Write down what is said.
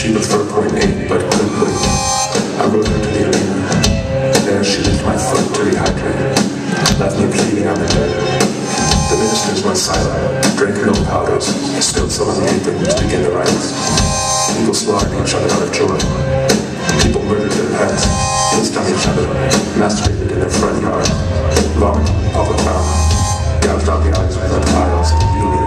She looked for a .8, but couldn't put it. I rode her to the arena. There she licked my foot to rehydrate it. Left me bleeding on the bed. The ministers went silent, drank no powders, still so unyielding to begin the rites. People slaughtered each other out of joy. People murdered their pets, pissed on each other, masturbated in their front yard, vomited in public ground, gouged out the eyes with their tiles,